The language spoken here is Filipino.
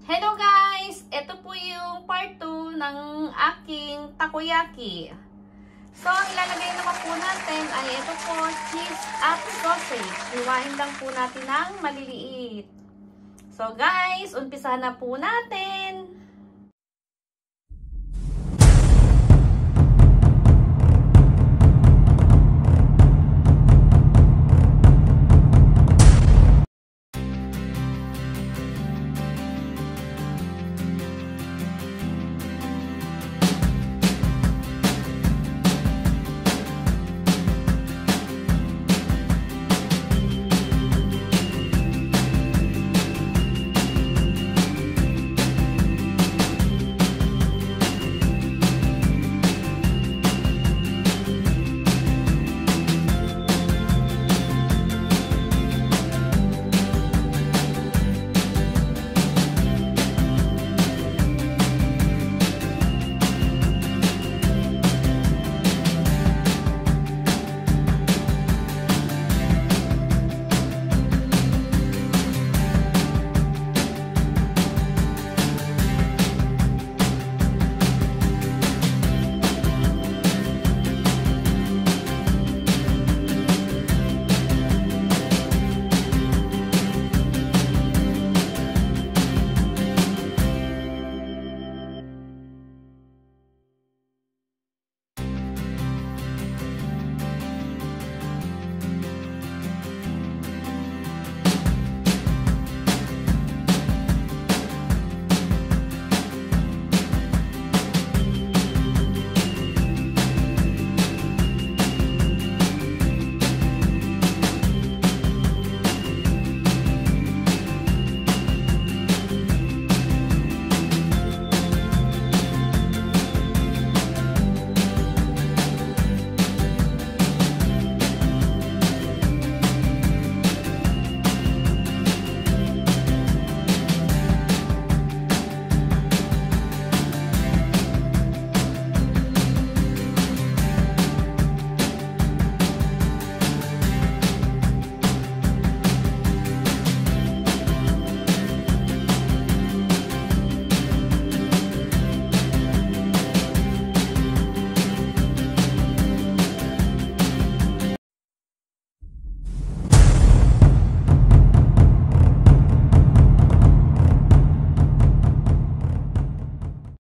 Hello guys! Ito po yung part 2 ng aking takoyaki. So, ang ilalagay naman po natin ay ito po, cheese at sausage. Hiwain lang po natin ng maliliit. So guys, umpisahan na po natin.